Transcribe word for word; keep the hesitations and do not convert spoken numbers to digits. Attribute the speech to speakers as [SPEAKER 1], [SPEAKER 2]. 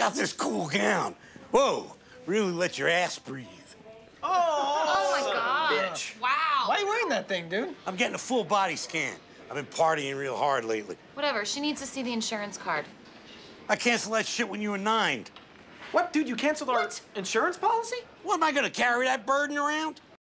[SPEAKER 1] out this cool gown. Whoa, really let your ass breathe.
[SPEAKER 2] Oh,
[SPEAKER 3] oh my God.
[SPEAKER 2] Bitch.
[SPEAKER 3] Wow.
[SPEAKER 2] Why are you wearing that thing, dude?
[SPEAKER 1] I'm getting a full body scan. I've been partying real hard lately.
[SPEAKER 3] Whatever, she needs to see the insurance card.
[SPEAKER 1] I canceled that shit when you were nine.
[SPEAKER 2] What, dude, you canceled our
[SPEAKER 3] What?
[SPEAKER 2] insurance policy?
[SPEAKER 1] What, am I gonna carry that burden around?